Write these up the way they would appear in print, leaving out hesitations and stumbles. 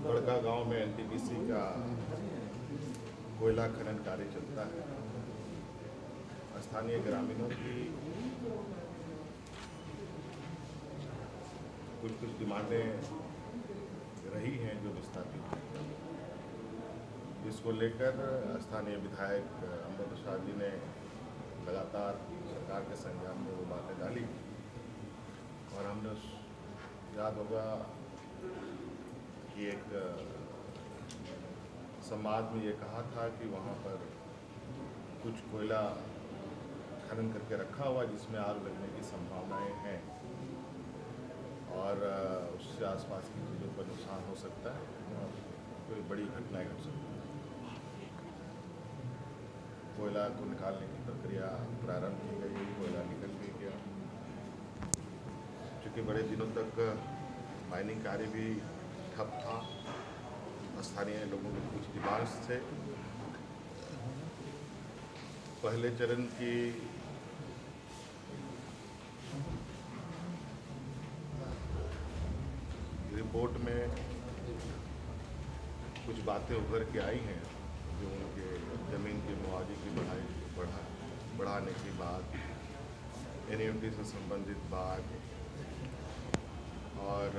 बड़का गांव में एनटीपीसी का कोयला खनन कार्य चलता है। स्थानीय ग्रामीणों की कुछ डिमांडें रही हैं जो विस्थापित हैं। इसको लेकर स्थानीय विधायक अमर प्रसाद जी ने लगातार सरकार के संज्ञान में वो बातें डाली और हमने याद होगा कि एक संवाद में ये कहा था कि वहाँ पर कुछ कोयला खनन करके रखा हुआ जिसमें आग लगने की संभावनाएं हैं और उससे आसपास की चीज़ों पर नुकसान हो सकता है और कोई बड़ी घटनाएं घट सकती हैं। कोयला को निकालने की प्रक्रिया प्रारंभ की गई, कोयला निकल भी गया। चूँकि बड़े दिनों तक माइनिंग कार्य भी ठप था, स्थानीय लोगों के कुछ डिमांड्स थे। पहले चरण की रिपोर्ट में कुछ बातें उभर के आई हैं जो उनके ज़मीन के मुआवजे की बढ़ाने की बात, एनईएफटी से संबंधित बात और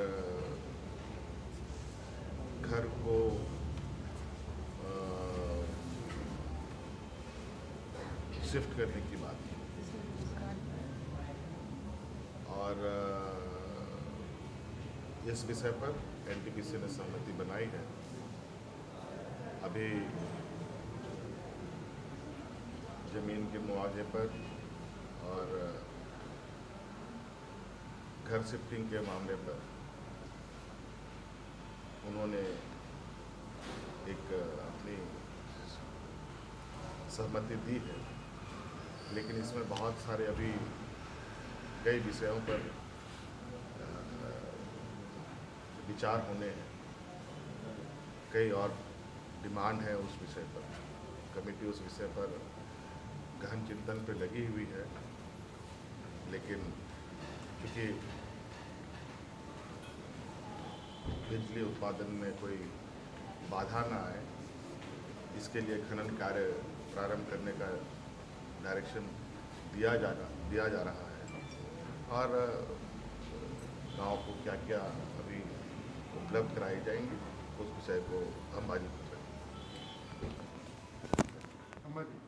घर को शिफ्ट करने की बात और इस विषय पर एनटीपीसी ने सहमति बनाई है। अभी जमीन के मुआवजे पर और घर शिफ्टिंग के मामले पर उन्होंने एक अपनी सहमति दी है, लेकिन इसमें बहुत सारे अभी कई विषयों पर विचार होने हैं। कई और डिमांड है उस विषय पर। कमेटी उस विषय पर गहन चिंतन पर लगी हुई है, लेकिन क्योंकि बिजली उत्पादन में कोई बाधा ना आए, इसके लिए खनन कार्य प्रारंभ करने का डायरेक्शन दिया जा रहा है और गांव को क्या क्या अभी उपलब्ध कराई जाएंगी उस विषय को हम आगे